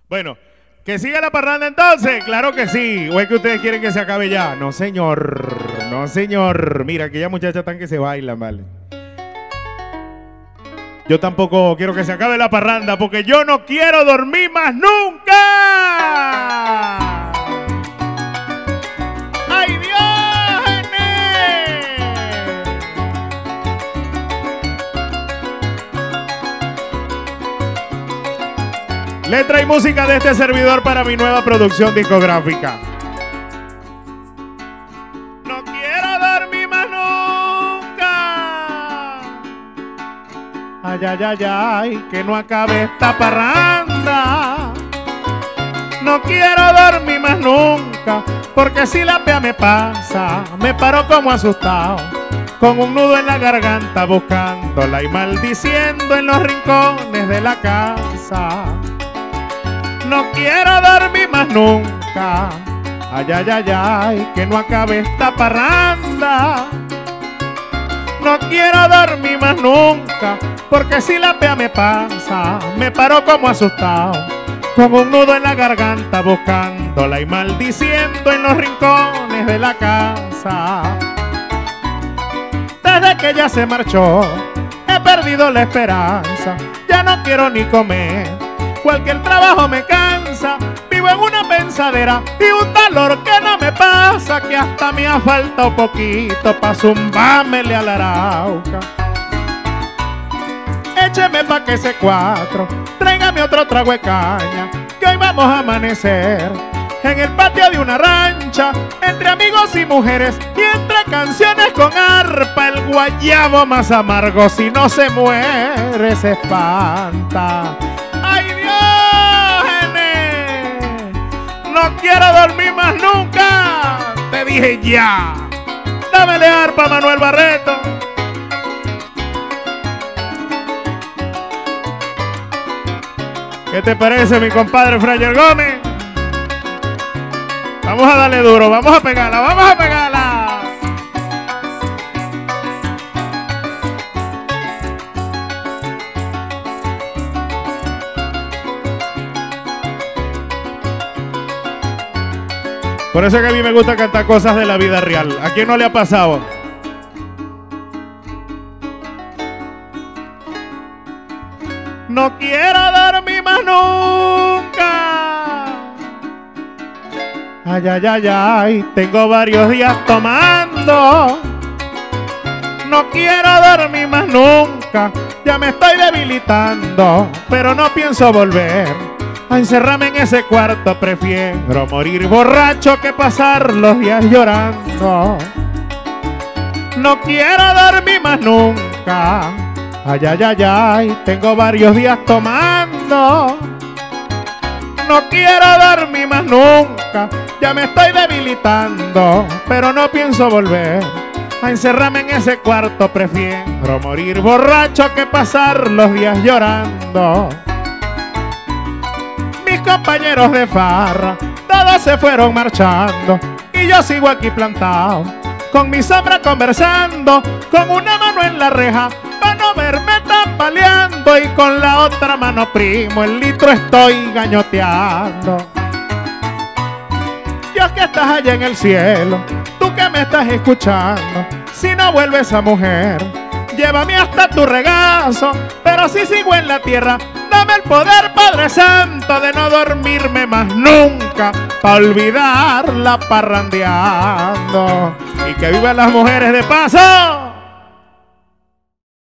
Bueno, ¿que siga la parranda entonces? Claro que sí. ¿O es que ustedes quieren que se acabe ya? No, señor. No, señor. Mira, aquellas muchachas están que se bailan, ¿vale? Yo tampoco quiero que se acabe la parranda porque yo no quiero dormir más nunca. ¡Ay, Dios! Letra y música de este servidor para mi nueva producción discográfica. No quiero dormir más nunca. Ay, ay, ay, ay, que no acabe esta parranda. No quiero dormir más nunca, porque si la pea me pasa, me paro como asustado, con un nudo en la garganta buscándola y maldiciendo en los rincones de la casa. No quiero dormir más nunca. Ay, ay, ay, ay, que no acabe esta parranda. No quiero dormir más nunca, porque si la pea me pasa, me paro como asustado, con un nudo en la garganta buscándola y maldiciendo en los rincones de la casa. Desde que ella se marchó, he perdido la esperanza. Ya no quiero ni comer. Cualquier trabajo me cansa, vivo en una pensadera y un dolor que no me pasa, que hasta me ha faltado poquito pa' zumbármele a la arauca. Écheme pa' que ese cuatro, tráigame otro trago de caña, que hoy vamos a amanecer en el patio de una rancha, entre amigos y mujeres y entre canciones con arpa. El guayabo más amargo, si no se muere se espanta. ¡Ay, Dios, nene! No quiero dormir más nunca. Te dije ya. Dámele arpa, Manuel Barreto. ¿Qué te parece, mi compadre Frayer Gómez? Vamos a darle duro, vamos a pegarla, vamos a pegarla. Por eso es que a mí me gusta cantar cosas de la vida real. ¿A quién no le ha pasado? No quiero dormir más nunca. Ay, ay, ay, ay, tengo varios días tomando. No quiero dormir más nunca. Ya me estoy debilitando, pero no pienso volver a encerrarme en ese cuarto. Prefiero morir borracho que pasar los días llorando. No quiero dormir más nunca. Ay, ay, ay, ay, tengo varios días tomando. No quiero dormir más nunca. Ya me estoy debilitando, pero no pienso volver a encerrarme en ese cuarto. Prefiero morir borracho que pasar los días llorando. Mis compañeros de farra, todos se fueron marchando y yo sigo aquí plantado, con mi sombra conversando, con una mano en la reja para no verme tambaleando y con la otra mano, primo, el litro estoy gañoteando. Dios que estás allá en el cielo, tú que me estás escuchando, si no vuelve esa mujer, llévame hasta tu regazo, pero si sigo en la tierra, dame el poder, Padre Santo, de no dormirme más nunca, pa' olvidarla parrandeando. Y que vivan las mujeres de paso.